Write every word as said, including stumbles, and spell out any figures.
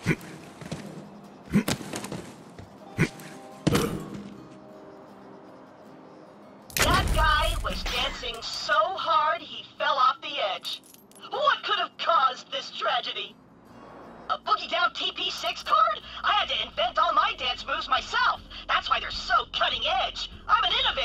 That guy was dancing so hard he fell off the edge. What could have caused this tragedy? A boogie down T P six card? I had to invent all my dance moves myself. That's why they're so cutting edge. I'm an innovator.